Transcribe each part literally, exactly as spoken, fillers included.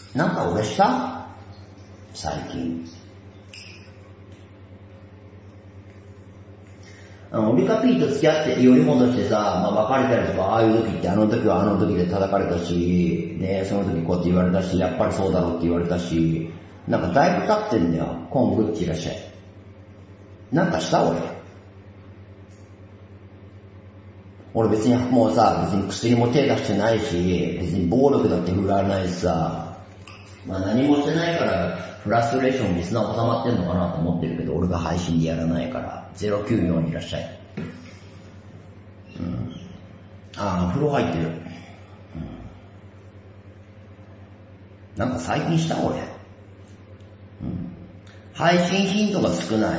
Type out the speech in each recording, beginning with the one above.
なんか俺した最近。あの、リカピーと付き合って寄り戻してさ、まあ別れたりとか、ああいう時ってあの時はあの時で叩かれたし、ね、その時こうやって言われたし、やっぱりそうだろうって言われたし、なんかだいぶ経ってんだよ。コングッチいらっしゃい。なんかした俺。俺別にもうさ、別に薬も手出してないし、別に暴力だって振られないしさ、まあ何もしてないから、フラストレーションに砂収まってんのかなと思ってるけど、俺が配信でやらないから、ゼロきゅうよんいらっしゃい。うん。ああ、風呂入ってる。うん。なんか最近した俺。うん。配信頻度が少ない。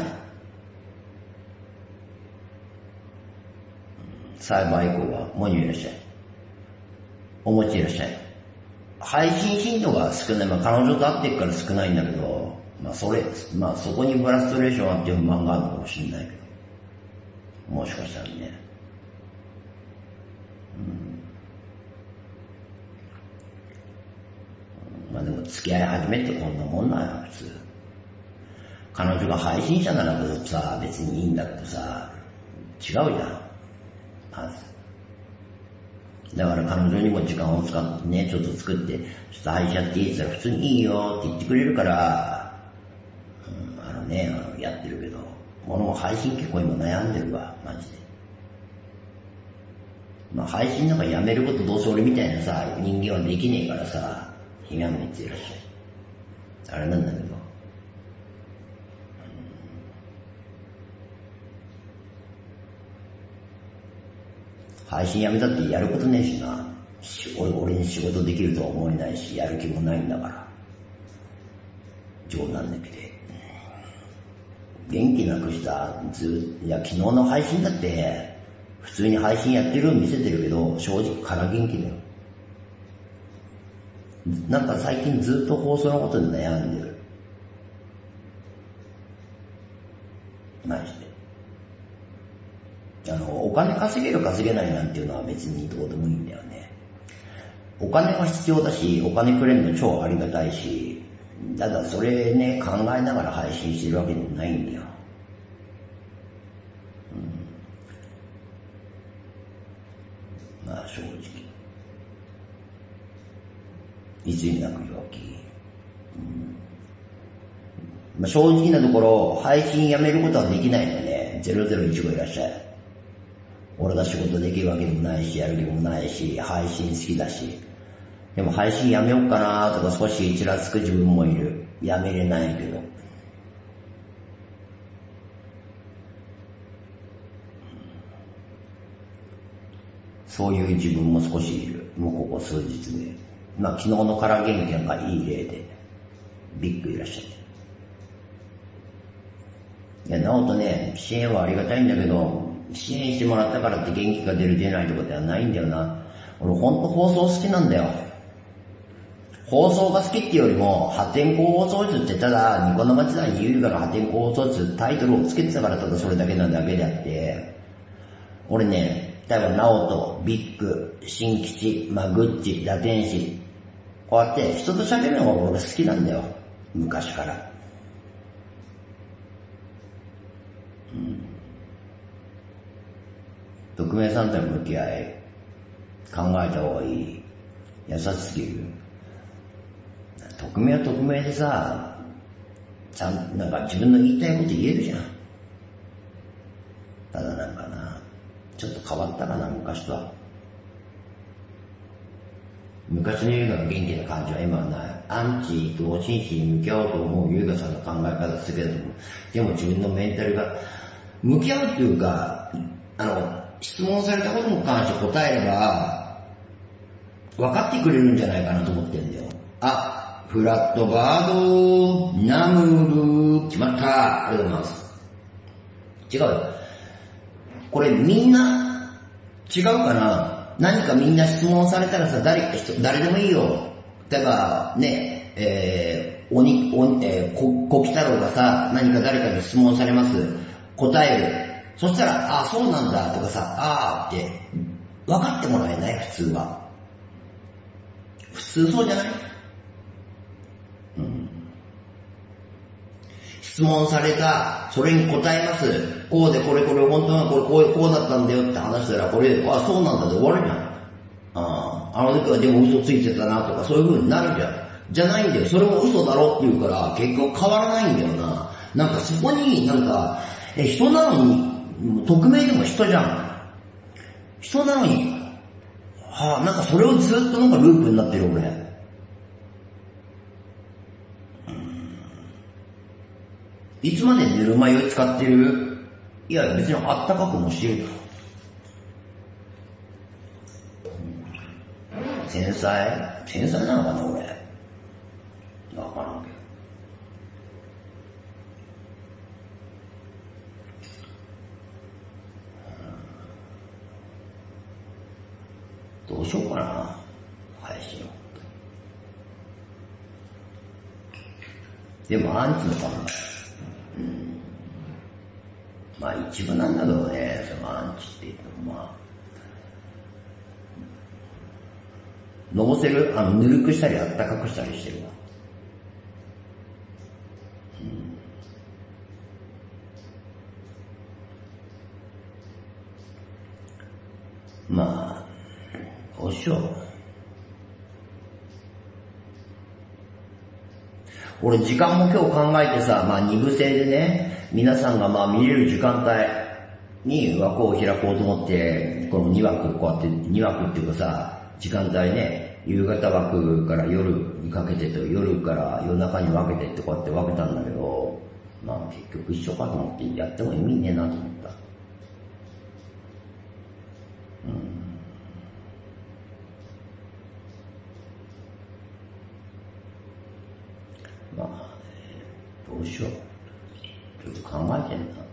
サイバー以降は、もういらっしゃい。お持ちいらっしゃい。配信頻度が少ない。まあ彼女と会ってっから少ないんだけど、まあそれ、まあそこにフラストレーションあっていう不満があるのかもしれないけど。もしかしたらね。うん。まあでも付き合い始めってこんなもんなんや、普通。彼女が配信者ならさ、別にいいんだけどさ、違うじゃん。まず。だから彼女にも時間を使ってね、ちょっと作って、ちょっと配信やっていいって言ったら普通にいいよって言ってくれるから、うん、あのね、あのやってるけど、俺も配信結構今悩んでるわ、マジで。まあ配信なんかやめることどうせ俺みたいなさ、人間はできねえからさ、姫はめっちゃいらっしゃい。あれなんだけど。配信やめたってやることねえしな。俺、俺に仕事できるとは思えないし、やる気もないんだから。冗談抜きで。元気なくしたず、いや、昨日の配信だって、普通に配信やってるように見せてるけど、正直から元気だよ。なんか最近ずっと放送のことで悩んでる。マジで。あの、お金稼げる稼げないなんていうのは別にどうでもいいんだよね。お金は必要だし、お金くれるの超ありがたいし、ただそれね、考えながら配信してるわけでもないんだよ。うん、まあ正直。いつになく弱気。うんまあ、正直なところ、配信やめることはできないので、ゼロゼロいちごいらっしゃい。俺が仕事できるわけでもないし、やる気もないし、配信好きだし。でも配信やめようかなとか少しちらつく自分もいる。やめれないけど。そういう自分も少しいる。もうここ数日で。まあ昨日のから元気なんかいい例で、ビッグいらっしゃって。いや、なおとね、支援はありがたいんだけど、支援してもらったからって元気が出る出ないとかではないんだよな。俺ほんと放送好きなんだよ。放送が好きっていうよりも、破天荒放送室ってただ、ニコ生時代に優雅な破天荒放送室タイトルをつけてたからただそれだけなだけであって、俺ね、例えばナオト、ビッグ、新吉、まあ、グッチ、ラテンシ、こうやって人と喋るのが俺好きなんだよ。昔から。うん。匿名さんとの向き合い、考えた方がいい。優しすぎる。匿名は匿名でさ、ちゃん、なんか自分の言いたいこと言えるじゃん。ただなんかな、ちょっと変わったかな、昔とは。昔の優雅が元気な感じは今はない。アンチと真摯に向き合おうと思う優雅さんの考え方するけれども、でも自分のメンタルが、向き合うっていうか、あの、質問されたことに関して答えれば、分かってくれるんじゃないかなと思ってるんだよ。あ、フラットバード、ナムール、決まった。ありがとうございます。違うよ。これみんな、違うかな。何かみんな質問されたらさ、誰、誰でもいいよ。例えば、ね、えー、おに、おえー、こ、こき太郎がさ、何か誰かに質問されます。答える。そしたら、あ、そうなんだとかさ、あーって、分かってもらえない普通は。普通そうじゃない？ 質問された、それに答えます。こうでこれこれ本当はこれこうこうだったんだよって話したら、これ、あ、そうなんだで終わるじゃん。ああの時はでも嘘ついてたなとかそういう風になるじゃん。じゃないんだよ。それも嘘だろって言うから結局変わらないんだよな。なんかそこになんか、え、人なのに、匿名でも人じゃん。人なのに、はあ、なんかそれをずっとなんかループになってる俺。いつまでぬるま湯を使ってる？いや別にあったかくもしてるよ。天才天才なのかな俺。わからんけど。どうしようかな配信を。でもアンチのかな。うん、まあ一部なんだけどね、そのアンチって言ってもまあのぼせる、あのぬるくしたりあったかくしたりしてるわ、うん、まあどうしよう。俺時間も今日考えてさ、まあ二部制でね、皆さんがまあ見れる時間帯に枠を開こうと思って、このに枠こうやってに枠っていうかさ、時間帯ね、夕方枠から夜にかけてと夜から夜中に分けてってこうやって分けたんだけど、まあ結局一緒かと思ってやっても意味ねえなと思った。まあ、どうしよう。ちょっと考えてんな。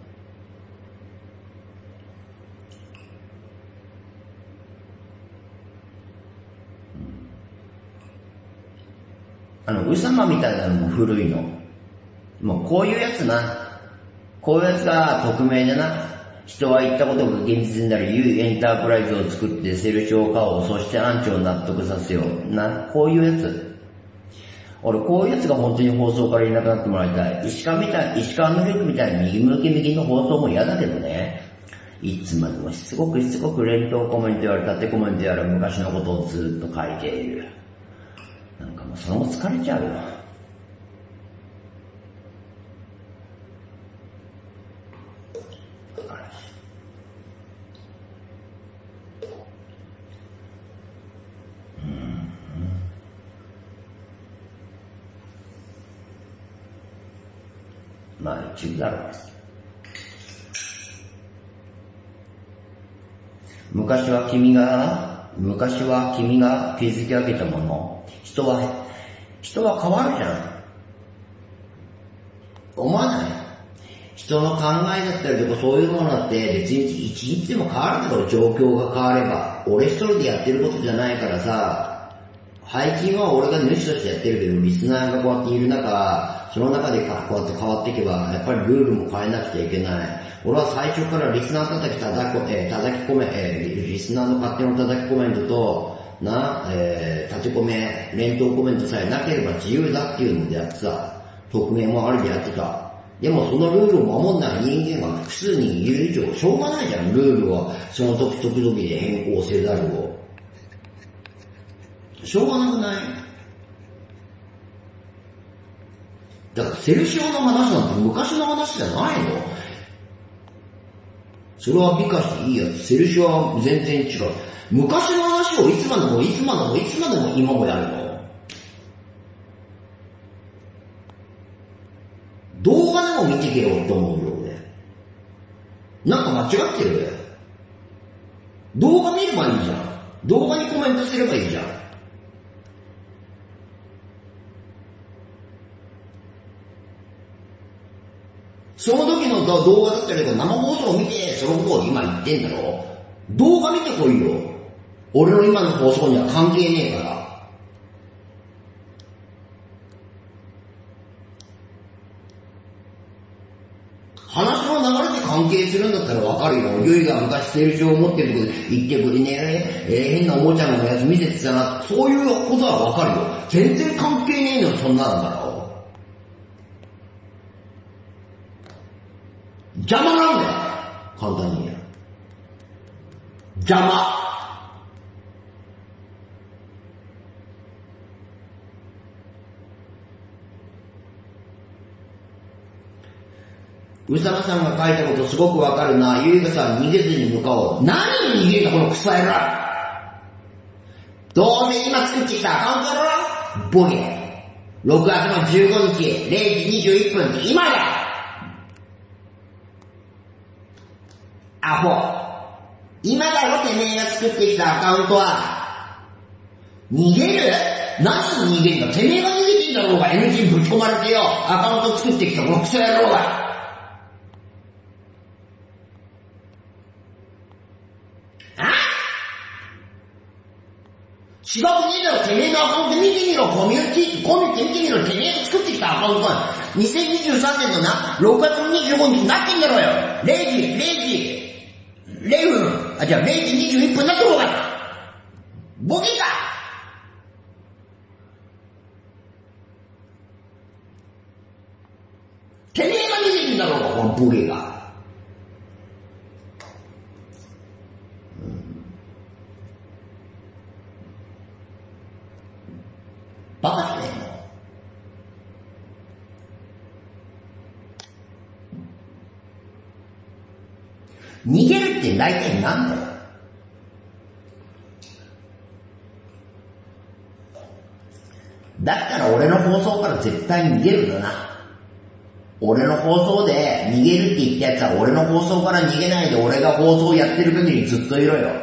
あの、うさまみたいなのも古いの。もうこういうやつな。こういうやつが匿名でな。人は言ったことが現実になるユーエンタープライズを作ってセル消化を、そしてアンチを納得させよう。な、こういうやつ。俺こういうやつが本当に放送からいなくなってもらいたい。石川みたい、石川の力みたいに右向き右の放送も嫌だけどね。いつまでもしつこくしつこく連投コメントやら縦コメントやら昔のことをずっと書いている。なんかもうそれも疲れちゃうよ。まあ一部だろう。昔は君が、昔は君が築き上げたもの。人は、人は変わるじゃん。思わない？人の考えだったりとかそういうものだって別に一日でも変わるだろう、状況が変われば。俺一人でやってることじゃないからさ、最近は俺が主としてやってるけど、リスナーがこうやっている中、その中でこうやって変わっていけば、やっぱりルールも変えなくちゃいけない。俺は最初からリスナー叩き叩き、えー、叩き込め、えー、リスナーの勝手の叩きコメントと、な、えー、立て込め、連投コメントさえなければ自由だっていうのでやってた。匿名もありでやってた。でもそのルールを守んない人間が複数人いる以上、しょうがないじゃん、ルールはその時々々で変更せざるを。しょうがなくない？だからセルシオの話なんて昔の話じゃないの？それは美化していいやつ。セルシオは全然違う。昔の話をいつまでもいつまでもいつまでも今もやるの？動画でも見てけよって思うよ俺。なんか間違ってるよ。動画見ればいいじゃん。動画にコメントすればいいじゃん。その時の動画だったりとか生放送を見て、そのことを今言ってんだろ。動画見てこいよ。俺の今の放送には関係ねえから。話の流れで関係するんだったらわかるよ。ゆいが昔セール場を持ってるとこで言ってくれねえ、えー、変なおもちゃのやつ見せてたな。そういうことはわかるよ。全然関係ねえの、そんなのだろ。 邪魔なんだよ。簡単に言えば。邪魔。宇佐美さんが書いたことすごくわかるな。ゆいかさん逃げずに向かおう。何に逃げるんだこのクソ野郎。どうせ今作ってきたアカウントだろボケ。ろくがつのじゅうごにちれいじにじゅういっぷんって今だ。アホ。今だろてめえが作ってきたアカウントは。逃げる？何に逃げるんだ。てめえが逃げてんだろうが。エヌジー ぶち込まれてよ。アカウント作ってきたこのクソ野郎が。違うねえだろ、てめえのアカウント見てみろ、コミュニティ、コミュニティ見てみろ、てめえが作ってきたアカウントは、にせんにじゅうさんねんのな、ろくがつのにじゅうごにちになってんだろうよ。れいじ、れいじ、れいふん、あ、じゃあれいじにじゅういっぷんになってろうが。ボケか。てめえが見てるんだろうが、このボケが。バカじゃねえの。逃げるって大体なんだよ。だったら俺の放送から絶対に逃げるんだな。俺の放送で逃げるって言ったやつは俺の放送から逃げないで俺が放送やってる限りずっといろよ。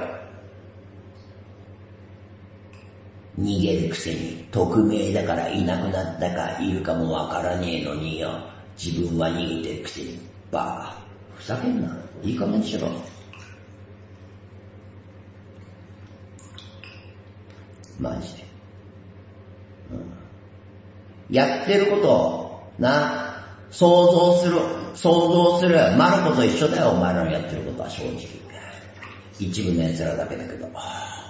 逃げるくせに匿名だからいなくなったかいるかもわからねえのによ。自分は逃げてるくせにバカ。ふざけんな。いい加減にしろ。マジで、うん、やってることをな想像する想像するマルコと一緒だよ。お前らのやってることは正直一部の奴らだけだけど。